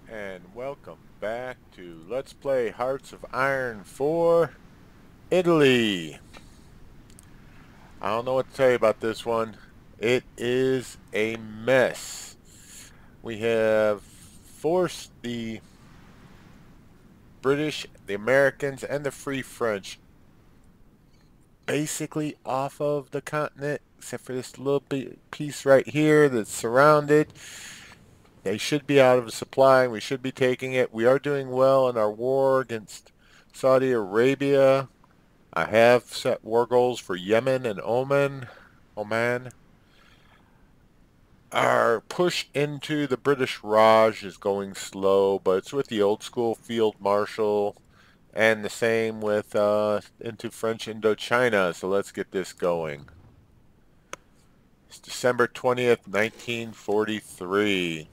And welcome back to Let's Play Hearts of Iron 4 Italy. I don't know what to tell you about this one. It is a mess. We have forced the British, the Americans, and the Free French basically off of the continent, except for this little piece right here that's surrounded. They should be out of supply. We should be taking it. We are doing well in our war against Saudi Arabia. I have set war goals for Yemen and Oman. Our push into the British Raj is going slow, but it's with the old school field marshal, and the same with into French Indochina. So let's get this going. It's December 20th, 1943.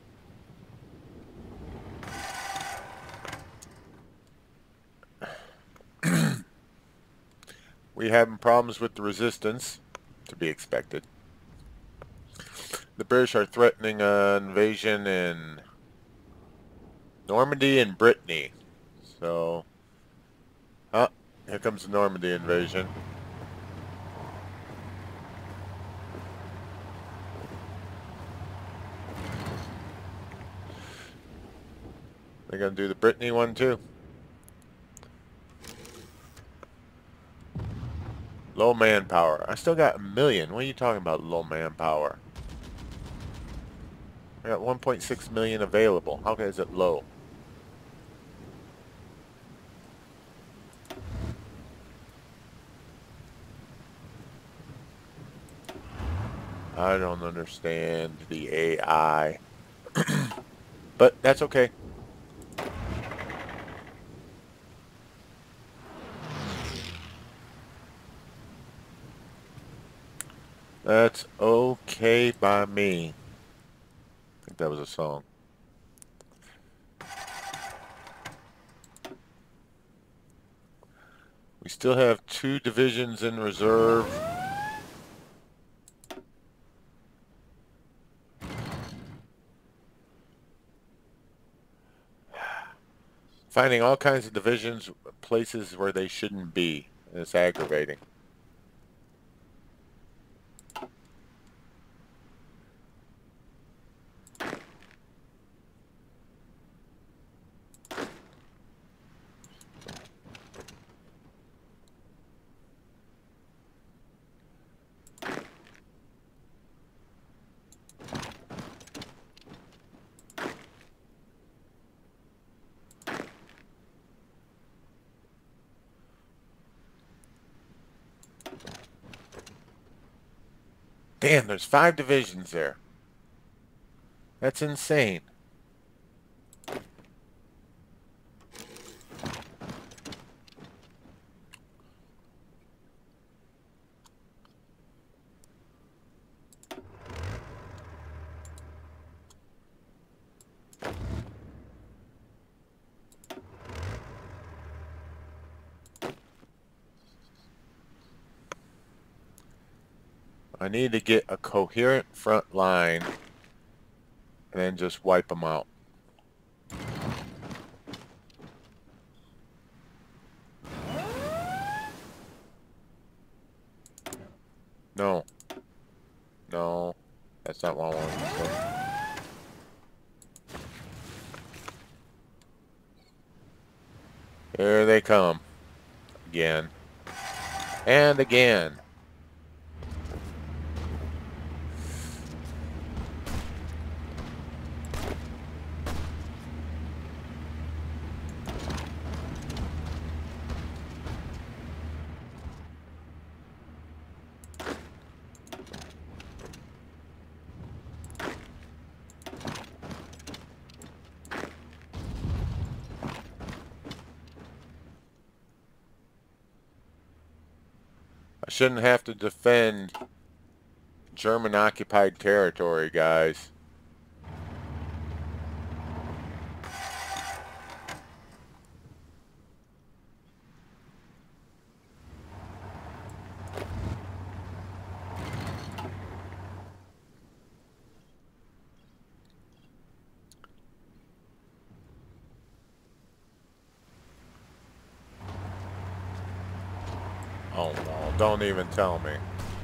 We having problems with the resistance, to be expected. The British are threatening an invasion in Normandy and Brittany. So, here comes the Normandy invasion. They're going to do the Brittany one too. Low manpower. I still got 1,000,000. What are you talking about, low manpower? I got 1.6 million available. How is it low? I don't understand the AI. But that's okay. That's okay by me. I think that was a song. We still have 2 divisions in reserve. Finding all kinds of divisions, places where they shouldn't be. It's aggravating. Damn, there's 5 divisions there. That's insane. I need to get a coherent front line and then just wipe them out. No. No. That's not what I wanted to say. Here they come. Again. And again. I shouldn't have to defend German-occupied territory, guys. Don't even tell me.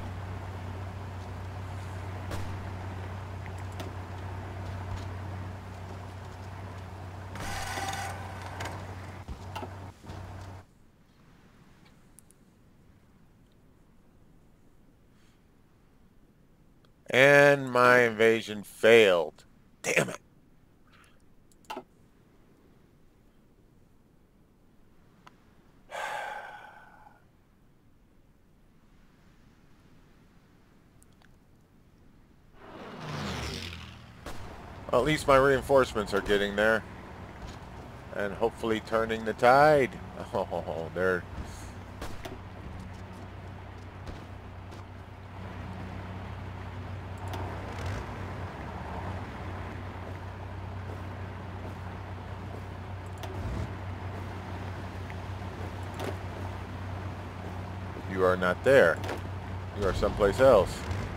And my invasion failed. Damn it. Well, at least my reinforcements are getting there. And hopefully turning the tide. Oh, they're... You are not there. You are someplace else.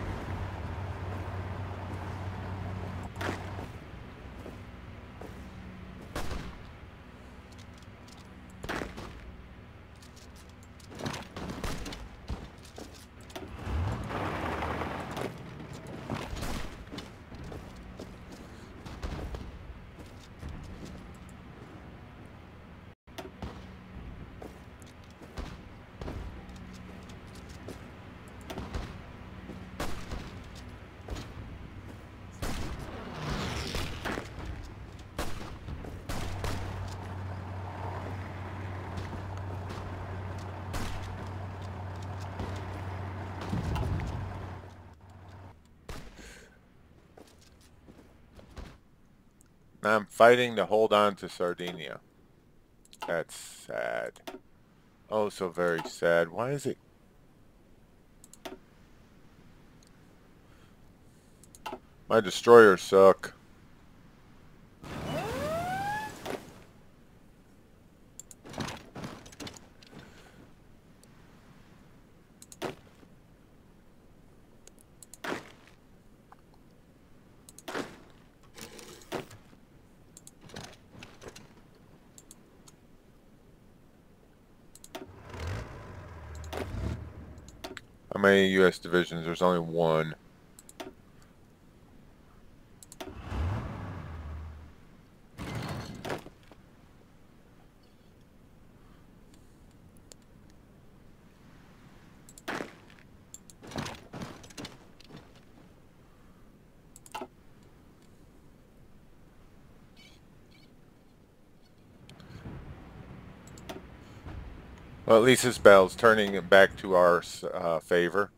I'm fighting to hold on to Sardinia. That's sad. Oh, so very sad. Why is it... My destroyers suck. How many U.S. divisions? There's only one. Well, at least this battle's turning it back to our favor.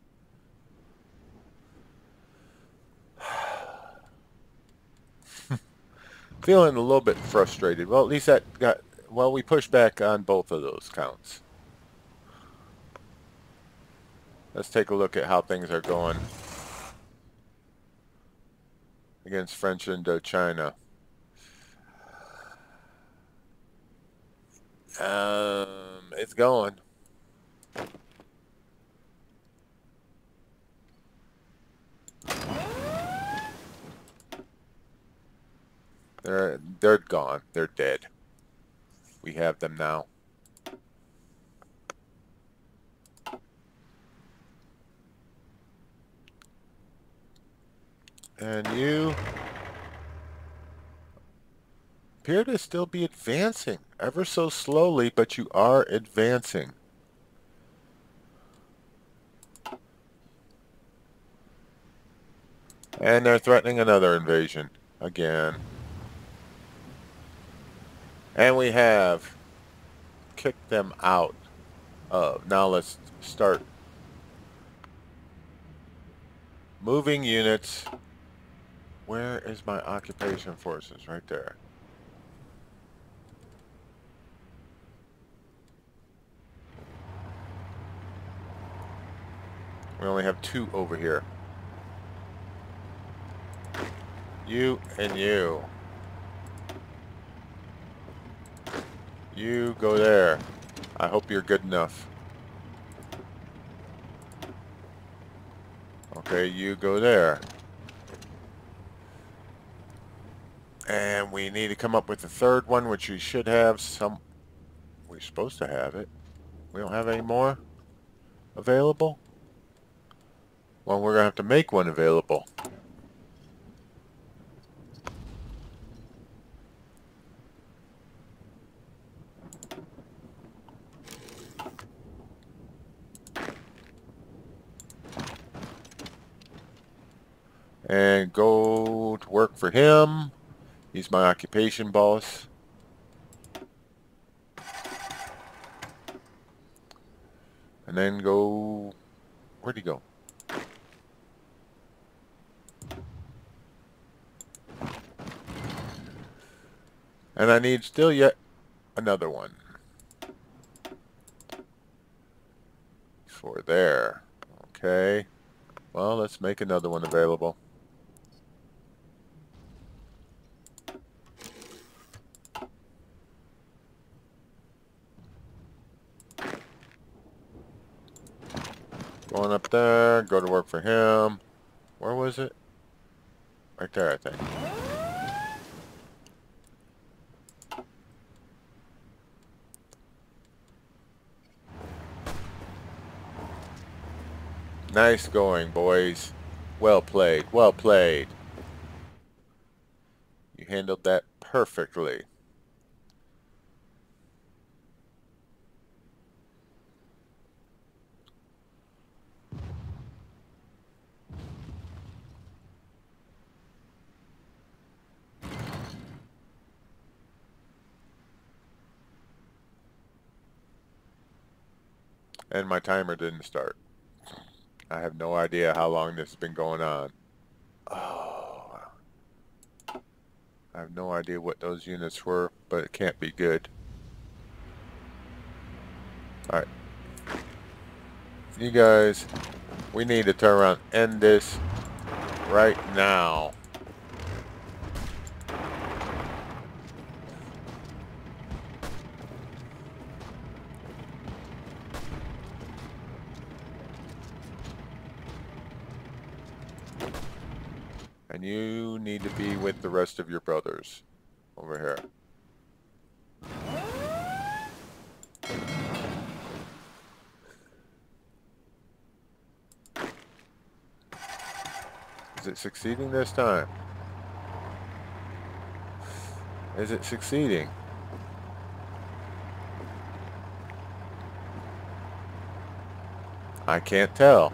Feeling a little bit frustrated. Well, at least that got... Well, we pushed back on both of those counts. Let's take a look at how things are going against French Indochina. It's going. They're gone. They're dead. We have them now. And you appear to still be advancing, ever so slowly, but you are advancing. And they're threatening another invasion again. And we have kicked them out of. Now let's start moving units. Where is my occupation forces? Right there. We only have 2 over here. You and you. You go there. I hope you're good enough. Okay, you go there. And we need to come up with a third one, which we should have some... We're supposed to have it. We don't have any more? available? Well, we're going to have to make one available. And go to work for him. He's my occupation boss. And then go... Where'd he go? And I need still yet another one. For there. Okay. Well, let's make another one available. Going up there, go to work for him. Where was it? Right there, I think. Nice going, boys. Well played, well played. You handled that perfectly. And my timer didn't start. I have no idea how long this has been going on. Oh, I have no idea what those units were, but it can't be good. Alright. You guys, we need to turn around and end this right now. And you need to be with the rest of your brothers over here. Is it succeeding this time? Is it succeeding? I can't tell.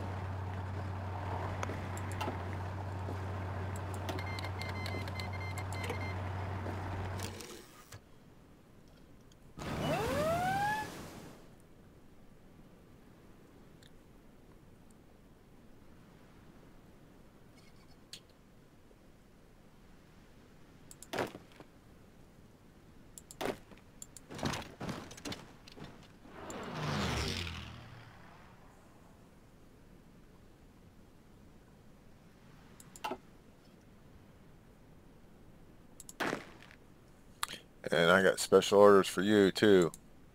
And I got special orders for you too.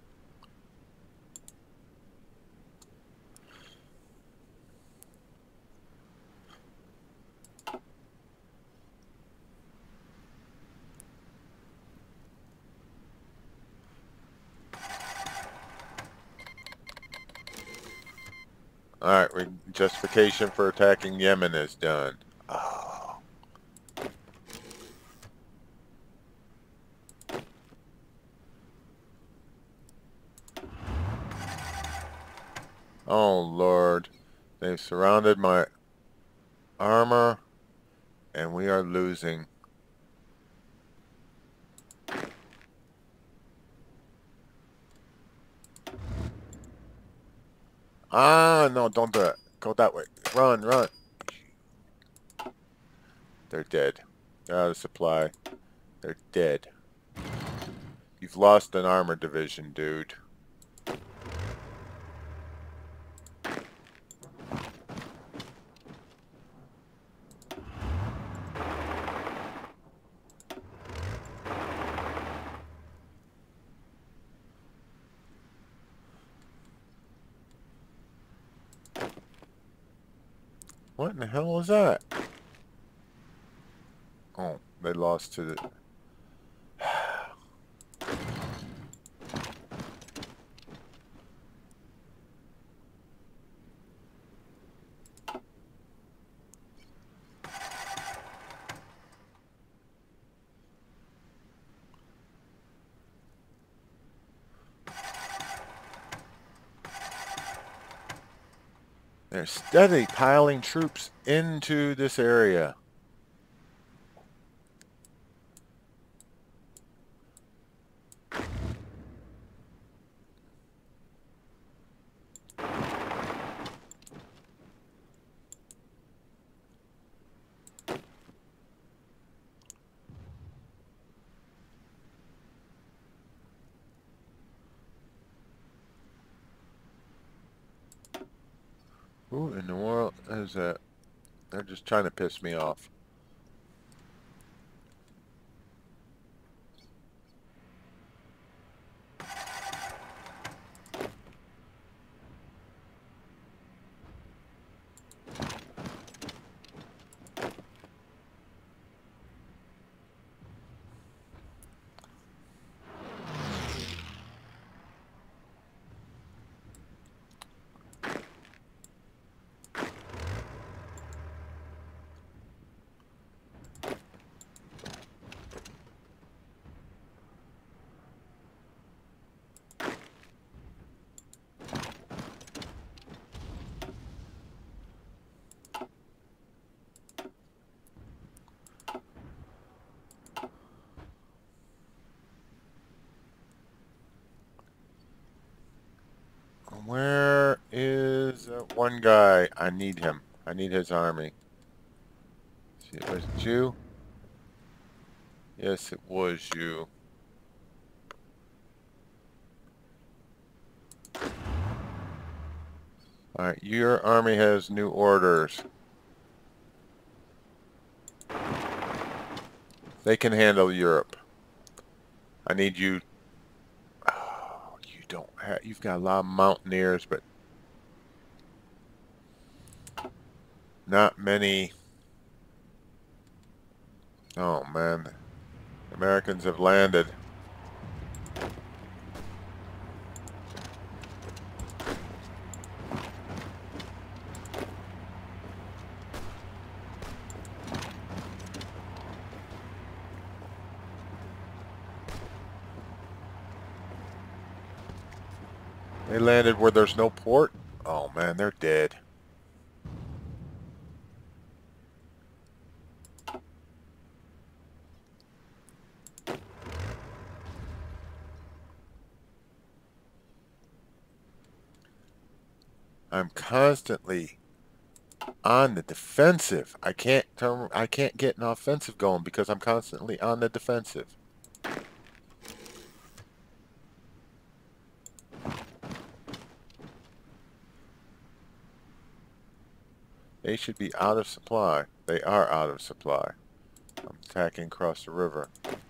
Alright, justification for attacking Yemen is done. Oh. Oh Lord. They've surrounded my armor and we are losing. Ah, no, don't do it. Go that way. Run, run. They're dead. They're out of supply. They're dead. You've lost an armor division, dude. What in the hell was that? Oh, they lost to the... They're steadily piling troops into this area. Who in the world is that? They're just trying to piss me off. Where is that one guy? I need him. I need his army. See, was it you? Yes, it was you. Alright, your army has new orders. They can handle Europe. I need you. Oh, you don't have. You've got a lot of mountaineers, but not many. Oh man, Americans have landed. They landed where there's no port. Oh man, they're dead. I'm constantly on the defensive. I can't get an offensive going because I'm constantly on the defensive. They should be out of supply. They are out of supply. I'm attacking across the river.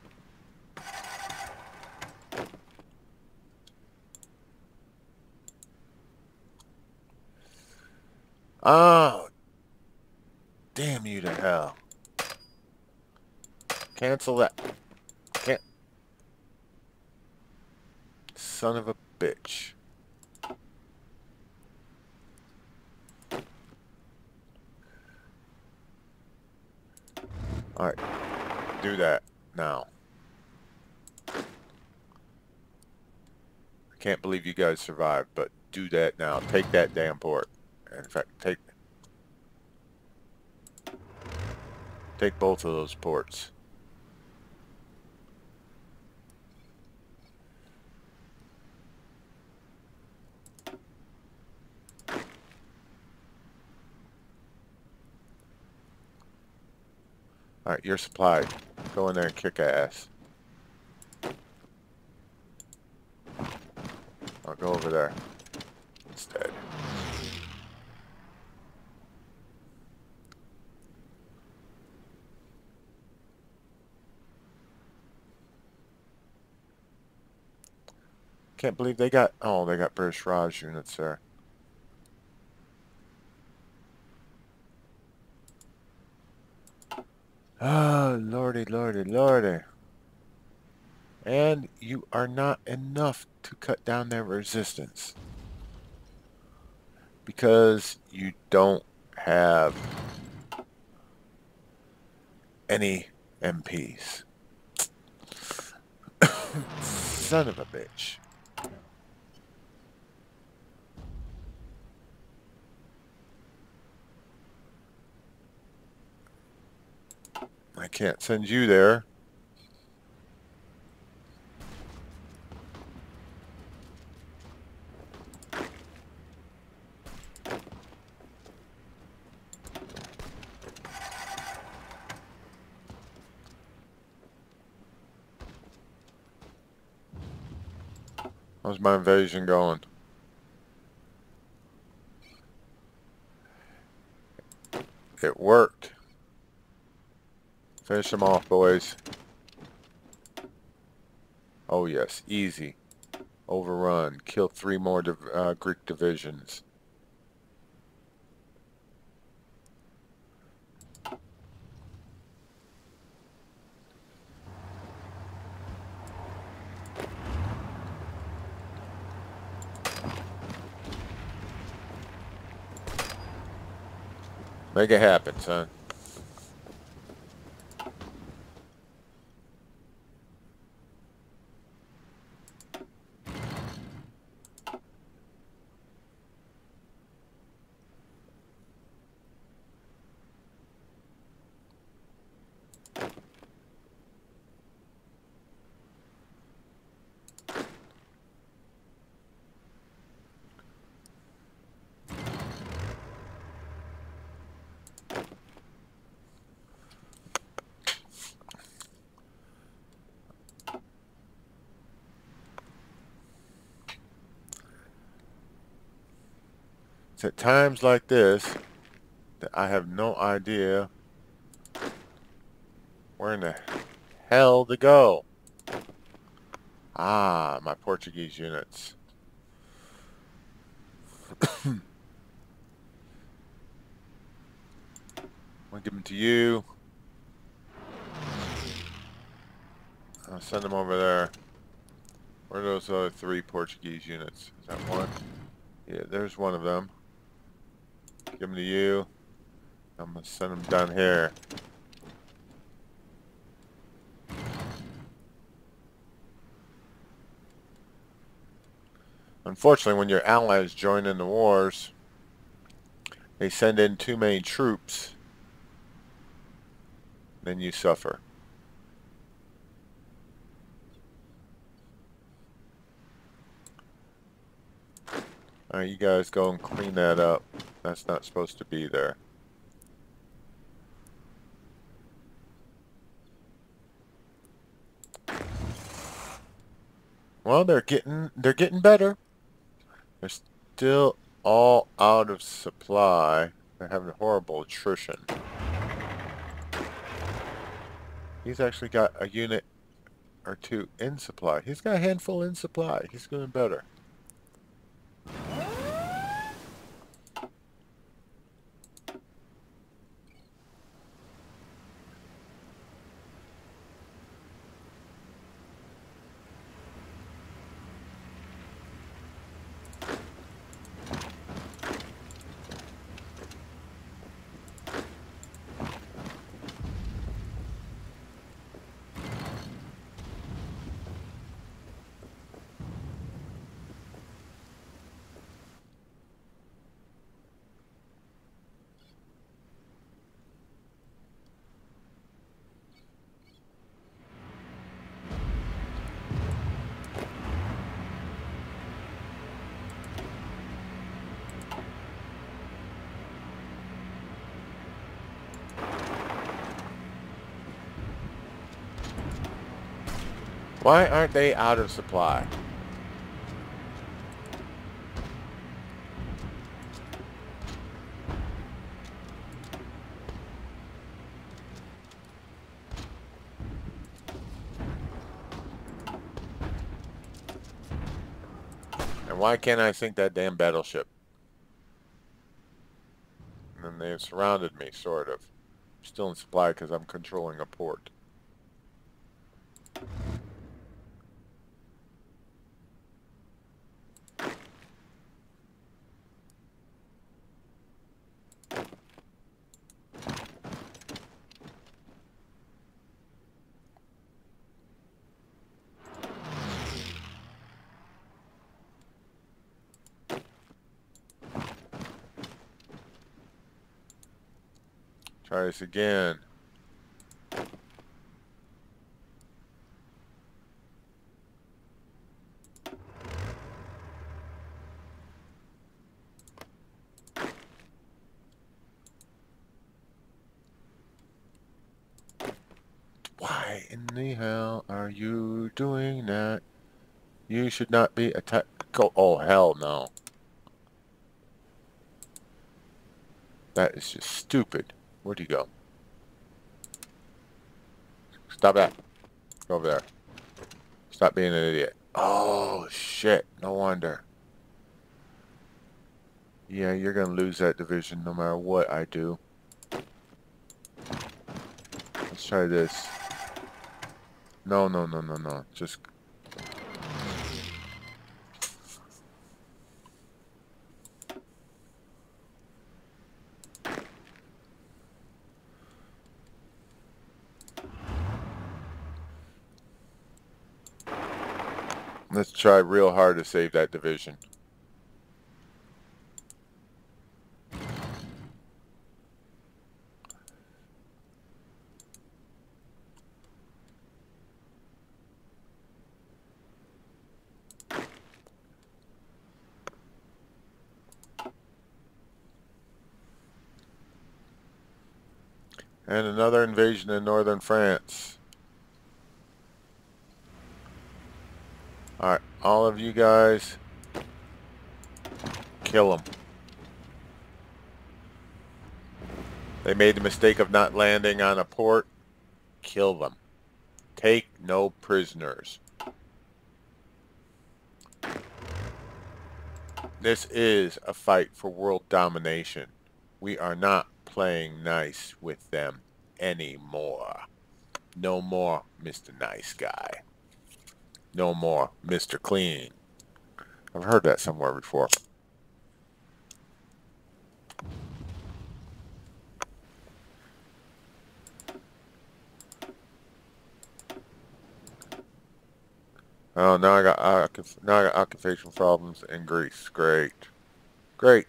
Oh, damn you to hell. Cancel that. Can't. Son of a bitch. Alright. Do that now. I can't believe you guys survived, but do that now. Take that damn port. In fact, take both of those ports. Alright, you're supplied. Go in there and kick ass. I'll go over there instead. Can't believe they got, oh, they got British Raj units there. Oh, lordy, lordy, lordy. And you are not enough to cut down their resistance. Because you don't have any MPs. Son of a bitch. can't send you there. How's my invasion going? It worked. Finish them off, boys. Oh yes, easy. Overrun. Kill 3 more Greek divisions. Make it happen, son. It's at times like this that I have no idea where in the hell to go. Ah, my Portuguese units. I'll give them to you. I'll send them over there. Where are those other 3 Portuguese units? Is that one? Yeah, there's one of them. Give them to you. I'm going to send them down here. Unfortunately, when your allies join in the wars, they send in too many troops, then you suffer. Alright, you guys go and clean that up. That's not supposed to be there. Well, they're getting better. They're still all out of supply. They're having horrible attrition. He's actually got a unit or 2 in supply. He's got a handful in supply. He's doing better. Why aren't they out of supply? And why can't I sink that damn battleship? And then they've surrounded me, sort of. I'm still in supply because I'm controlling a port. Try this again. in the hell are you doing that? You should not be attacked. Oh, hell no. That is just stupid. Where'd he go? Stop that. Go over there. Stop being an idiot. Oh, shit. No wonder. Yeah, you're going to lose that division no matter what I do. Let's try this. No, no, no, no, no. Just... Let's try real hard to save that division. And another invasion in northern France. Alright, all of you guys, kill them. They made the mistake of not landing on a port. Kill them. Take no prisoners. This is a fight for world domination. We are not playing nice with them anymore. No more Mr. Nice Guy. No more Mr. Clean. I've heard that somewhere before. Oh, now I got occupation problems in Greece. Great. Great.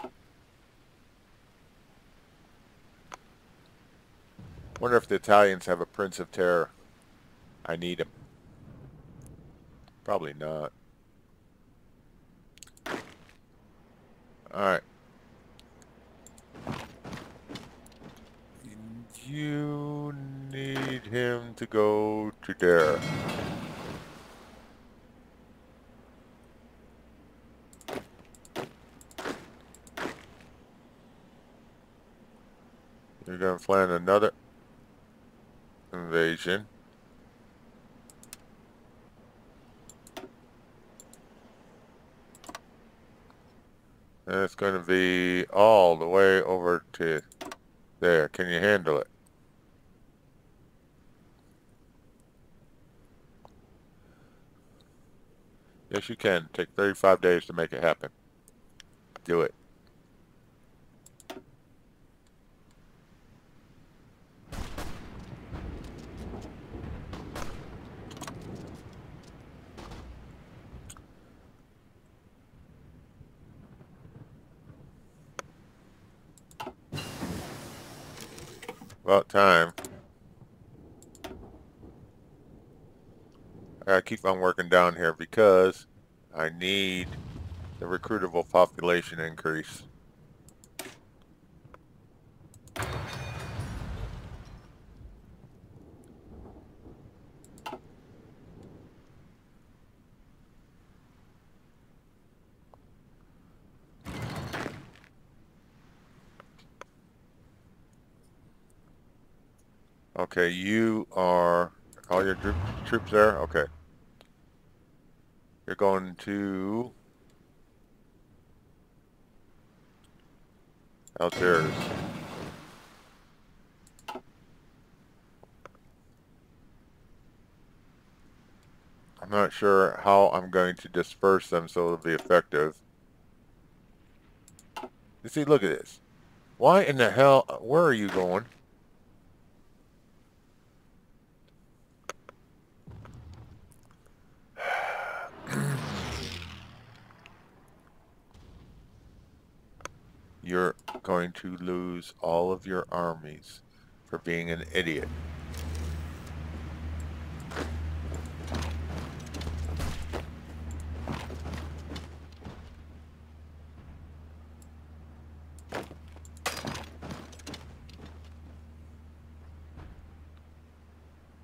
Wonder if the Italians have a Prince of Terror. I need him. Probably not. Alright. You need him to go to there. You're going to plan another invasion. And it's going to be all the way over to there. Can you handle it? Yes, you can. Take 35 days to make it happen. Do it. About time. I gotta keep on working down here because I need the recruitable population increase. Okay, you are all your troops there? Okay. You're going to Algiers. I'm not sure how I'm going to disperse them so it'll be effective. You see, look at this. Why in the hell, where are you going? You're going to lose all of your armies for being an idiot.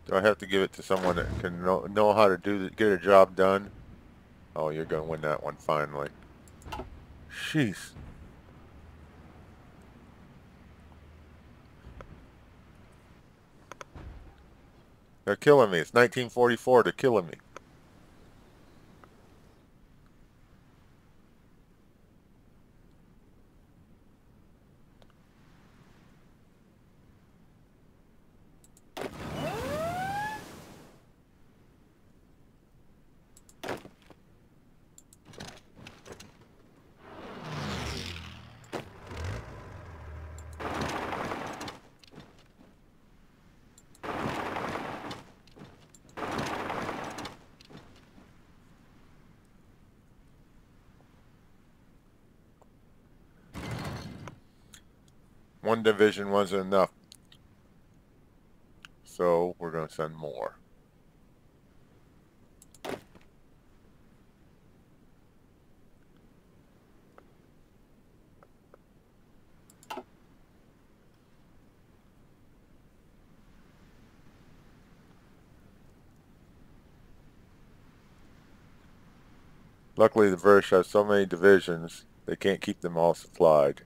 Do I have to give it to someone that can know how to get a job done? Oh, you're going to win that one finally. Jeez. They're killing me. It's 1944. They're killing me. One division wasn't enough. So we're going to send more. Luckily, the British have so many divisions, they can't keep them all supplied.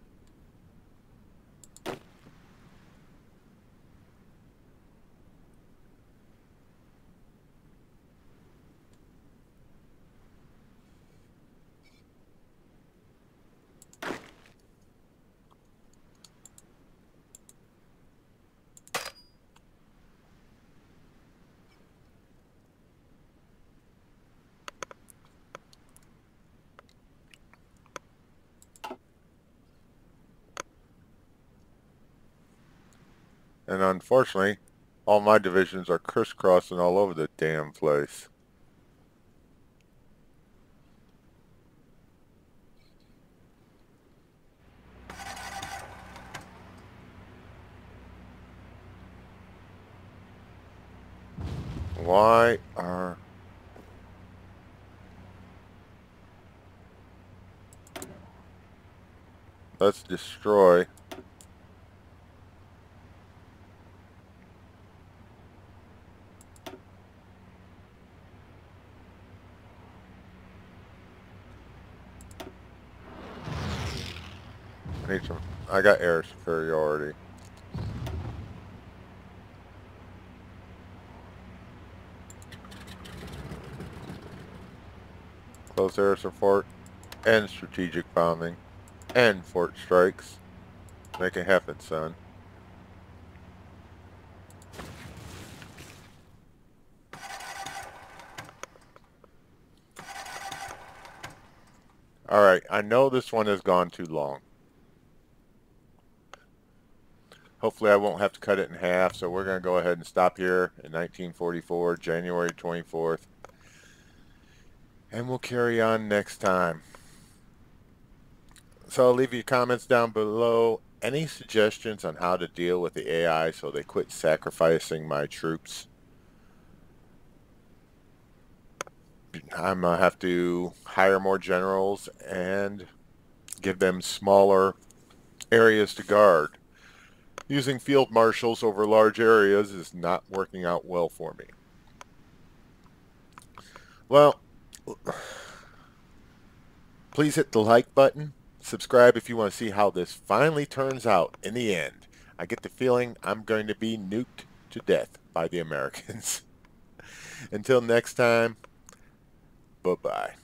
And unfortunately, all my divisions are crisscrossing all over the damn place. Why are... Let's destroy. I got air superiority. Close air support and strategic bombing and fort strikes. Make it happen, son. Alright, I know this one has gone too long. Hopefully I won't have to cut it in half, so we're going to go ahead and stop here in 1944, January 24th. And we'll carry on next time. So leave your comments down below. Any suggestions on how to deal with the AI so they quit sacrificing my troops? I'm going to have to hire more generals and give them smaller areas to guard. Using field marshals over large areas is not working out well for me. Well, please hit the like button. Subscribe if you want to see how this finally turns out in the end. I get the feeling I'm going to be nuked to death by the Americans. Until next time, bye-bye.